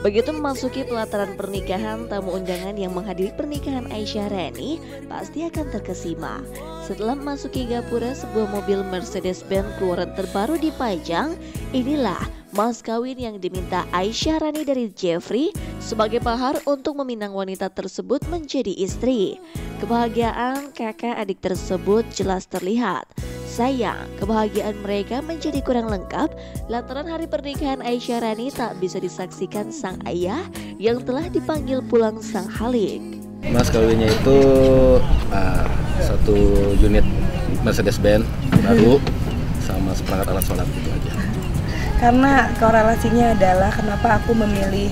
Begitu memasuki pelataran pernikahan, tamu undangan yang menghadiri pernikahan Aisyah Rani pasti akan terkesima. Setelah memasuki gapura, sebuah mobil Mercedes-Benz keluaran terbaru dipajang. Inilah mas kawin yang diminta Aisyah Rani dari Jeffrey sebagai mahar untuk meminang wanita tersebut menjadi istri. Kebahagiaan kakak adik tersebut jelas terlihat. Sayang, kebahagiaan mereka menjadi kurang lengkap lantaran hari pernikahan Aisyah Rani tak bisa disaksikan sang ayah yang telah dipanggil pulang sang halik. Mas kawinnya itu satu unit Mercedes-Benz baru sama seperangkat alat sholat gitu aja. Karena korelasinya adalah kenapa aku memilih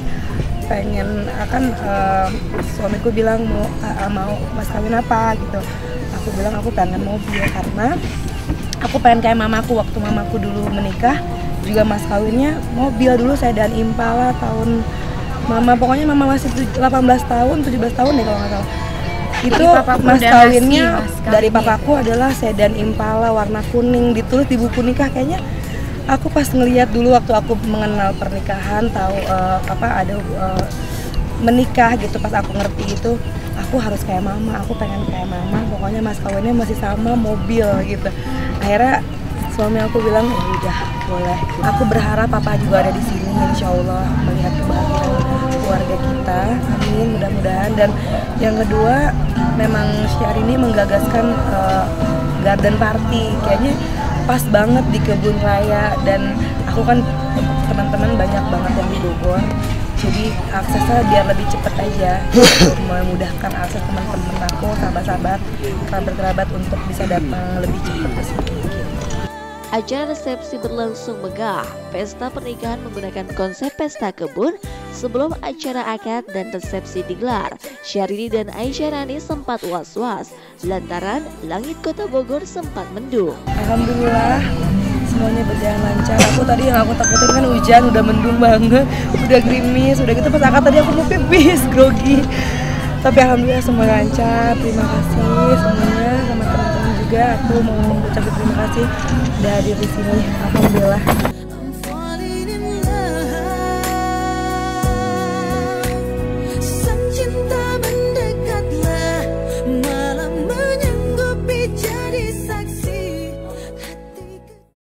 suamiku bilang mau mas kawin apa gitu. Aku bilang aku pengen mobil karena aku pengen kayak mamaku waktu mamaku dulu menikah juga mas kawinnya mobil. Dulu sedan Impala tahun pokoknya mama masih 18 tahun 17 tahun deh kalau nggak salah. Itu mas kawinnya dari papaku adalah sedan Impala warna kuning, ditulis di buku nikah. Kayaknya aku pas ngelihat dulu waktu aku mengenal pernikahan tahu ada menikah gitu, pas aku ngerti itu aku harus kayak mama, aku pengen kayak mama, pokoknya mas kawinnya masih sama mobil gitu. Akhirnya suami aku bilang ya udah boleh. Aku berharap papa juga ada di sini insya Allah melihat kebahagiaan keluarga kita, amin mudah-mudahan. Dan yang kedua memang Syahrini menggagaskan garden party, kayaknya pas banget di kebun raya dan aku kan teman-teman banyak banget yang di Bogor. Jadi aksesnya biar lebih cepet aja, memudahkan akses teman-teman aku, sahabat-sahabat, kerabat-kerabat untuk bisa datang lebih cepat ke sini. Acara resepsi berlangsung megah. Pesta pernikahan menggunakan konsep pesta kebun. Sebelum acara akad dan resepsi digelar, Syahrini dan Aisyah Rani sempat was-was lantaran langit kota Bogor sempat mendung. Alhamdulillah semuanya berjalan lancar. Aku tadi yang aku takutin kan hujan, udah mendung banget, udah gerimis, udah gitu pas akad tadi aku mau pipis, grogi. Tapi alhamdulillah semua lancar. Terima kasih semuanya, sama teman-teman juga. Aku mau ucapin terima kasih udah hadir di sini. Alhamdulillah.